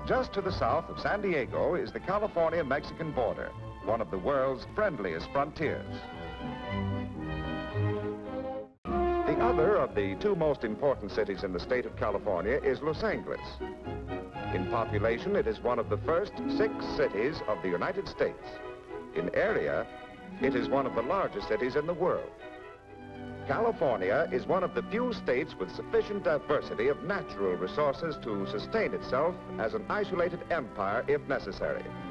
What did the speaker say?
Just to the south of San Diego is the California-Mexican border, one of the world's friendliest frontiers. The other of the two most important cities in the state of California is Los Angeles. In population, it is one of the first 6 cities of the United States. In area, it is one of the largest cities in the world. California is one of the few states with sufficient diversity of natural resources to sustain itself as an isolated empire if necessary.